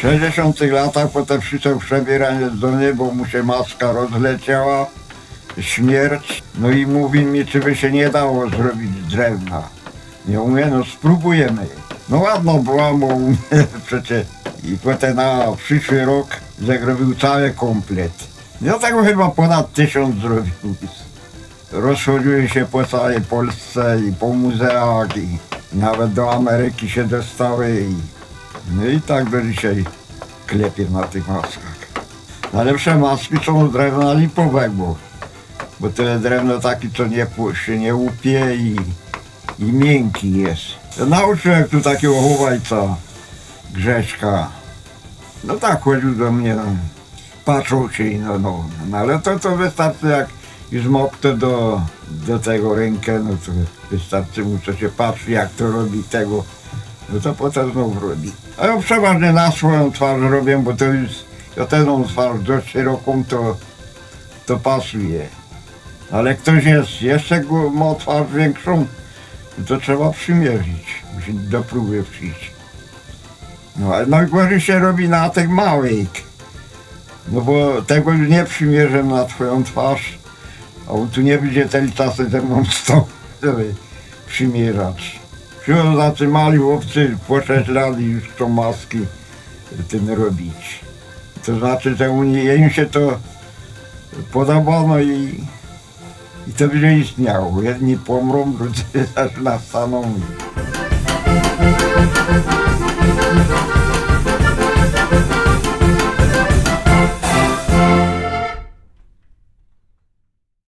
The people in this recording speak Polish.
60 latach potem przyszedł przebieraniec do mnie, bo mu się maska rozleciała, śmierć. No i mówi mi, czy by się nie dało zrobić z drewna. Ja mówię, no spróbujemy. No ładno była, bo przecież. I potem na przyszły rok zrobił cały komplet. Ja tego chyba ponad 1000 zrobił. Rozchodziły się po całej Polsce i po muzeach i nawet do Ameryki się dostały. No i tak do dzisiaj klepię na tych maskach. Najlepsze maski są z drewna lipowego, bo to jest drewno takie, co się nie łupie i miękki jest. Nauczyłem tu takiego chowajca, Grześka. No tak chodził do mnie, patrzył się i no ale to wystarczy, jak już moknę do tego rękę, no to wystarczy mu, co się patrzy, jak to robi tego, no to potem znowu robi. A ja przeważnie na swoją twarz robię, bo to już, ja tę twarz dość szeroką, to pasuje. Ale ktoś jest, jeszcze ma twarz większą, to trzeba przymierzyć, musi do próby przyjść. No ale najgorzej się robi na tych małych, no bo tego już nie przymierzę na twoją twarz, a on tu nie będzie ten czasy ze mną stał, żeby przymierzać. Przychodzą tacy mali chłopcy po 6 lat i już chcą maski tym robić. To znaczy, że im się to podobano i to będzie istniało. Jedni pomrą, drudzy nastaną.